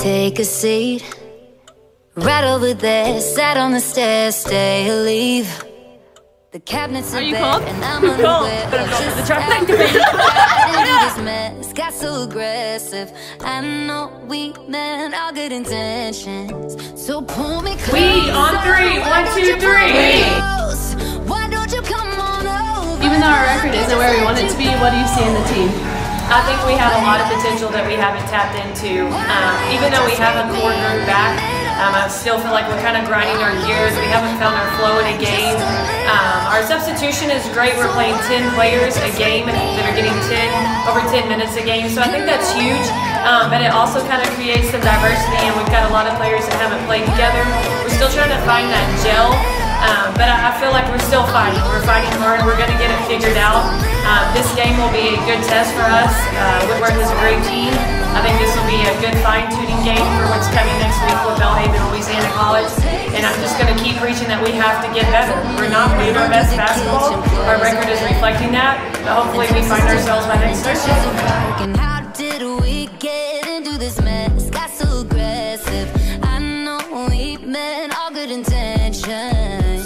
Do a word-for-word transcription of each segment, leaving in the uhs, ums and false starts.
Take a seat right over there, sat on the stairs, stay or leave. The cabinets are bare and I'm unaware of just how into this mess got so aggressive. I know we meant all good intentions, so pull me close. We on three, one, two, three. Why don't you come on over? Even though our record isn't where we want it to be, what do you see in the team? I think we have a lot of potential that we haven't tapped into. Um, even though we have a core group back, um, I still feel like we're kind of grinding our gears. We haven't found our flow in a game. Um, our substitution is great. We're playing ten players a game that are getting ten over ten minutes a game. So I think that's huge. Um, but it also kind of creates some diversity, and we've got a lot of players that haven't played together. We're still trying to find that gel. Um, but I, I feel like we're still fighting. We're fighting hard. We're going to get it figured out. Uh, this game will be a good test for us. Uh, Whitworth is a great team. I think this will be a good fine-tuning game for what's coming next week with Belhaven, Louisiana College. And I'm just going to keep preaching that we have to get better. We're not playing our best basketball. Our record is reflecting that. But hopefully we find ourselves by next Thursday. How did we get into this mess? Got so aggressive. I know we meant all good intentions.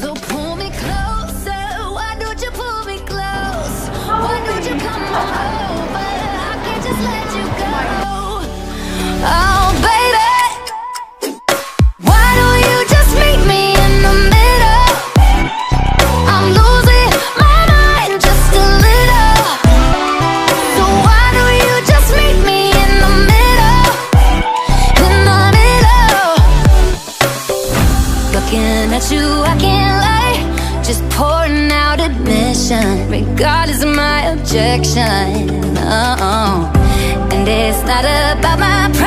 Oh, baby, why don't you just meet me in the middle? I'm losing my mind just a little. So why don't you just meet me in the middle? In the middle. Looking at you, I can't lie, just pouring out admission, regardless of my objection. Uh-oh. And it's not about my pride.